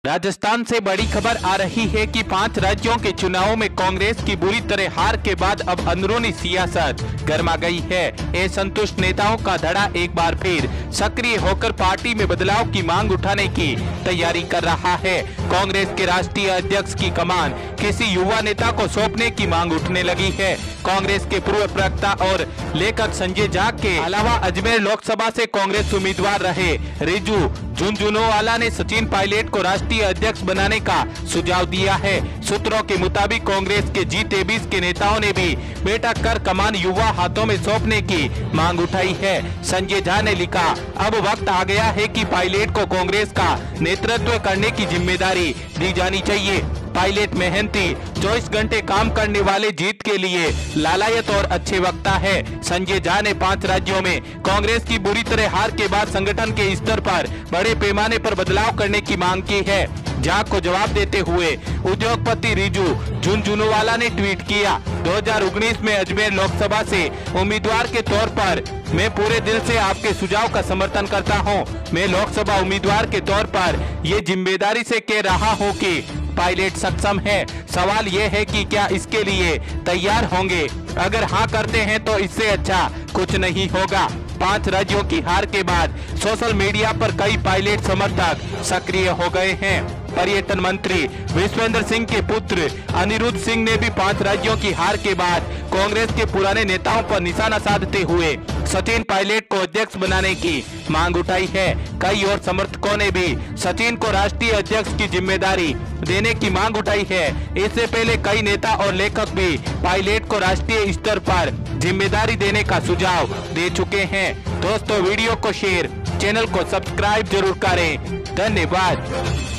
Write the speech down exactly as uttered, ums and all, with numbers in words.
राजस्थान से बड़ी खबर आ रही है कि पांच राज्यों के चुनावों में कांग्रेस की बुरी तरह हार के बाद अब अंदरूनी सियासत गर्मा गई है। असंतुष्ट नेताओं का धड़ा एक बार फिर सक्रिय होकर पार्टी में बदलाव की मांग उठाने की तैयारी कर रहा है। कांग्रेस के राष्ट्रीय अध्यक्ष की कमान किसी युवा नेता को सौंपने की मांग उठने लगी है। कांग्रेस के पूर्व प्रवक्ता और लेखक संजय झा के अलावा अजमेर लोकसभा से कांग्रेस उम्मीदवार रहे रिजू झुनझुनवाला ने सचिन पायलट को राष्ट्रीय अध्यक्ष बनाने का सुझाव दिया है। सूत्रों के मुताबिक कांग्रेस के जी तेईस के नेताओं ने भी बैठक कर कमान युवा हाथों में सौंपने की मांग उठाई है। संजय झा ने लिखा, अब वक्त आ गया है कि पायलट को कांग्रेस का नेतृत्व करने की जिम्मेदारी दी जानी चाहिए। पायलट मेहनती, चौबीस घंटे काम करने वाले, जीत के लिए लालायत और अच्छे वक्ता है। संजय झा ने पांच राज्यों में कांग्रेस की बुरी तरह हार के बाद संगठन के स्तर पर बड़े पैमाने पर बदलाव करने की मांग की है। झा को जवाब देते हुए उद्योगपति रिजू झुनझुनवाला ने ट्वीट किया, दो हज़ार उन्नीस में अजमेर लोकसभा से उम्मीदवार के तौर पर मैं पूरे दिल से आपके सुझाव का समर्थन करता हूं। मैं लोकसभा उम्मीदवार के तौर पर ये जिम्मेदारी से कह रहा हूं कि पायलट सक्षम है। सवाल ये है कि क्या इसके लिए तैयार होंगे? अगर हाँ करते हैं तो इससे अच्छा कुछ नहीं होगा। पांच राज्यों की हार के बाद सोशल मीडिया पर कई पायलट समर्थक सक्रिय हो गए हैं। पर्यटन मंत्री विश्वेंद्र सिंह के पुत्र अनिरुद्ध सिंह ने भी पांच राज्यों की हार के बाद कांग्रेस के पुराने नेताओं पर निशाना साधते हुए सचिन पायलट को अध्यक्ष बनाने की मांग उठाई है। कई और समर्थकों ने भी सचिन को राष्ट्रीय अध्यक्ष की जिम्मेदारी देने की मांग उठाई है। इससे पहले कई नेता और लेखक भी पायलट को राष्ट्रीय स्तर पर जिम्मेदारी देने का सुझाव दे चुके हैं। दोस्तों, वीडियो को शेयर, चैनल को सब्सक्राइब जरूर करें। धन्यवाद।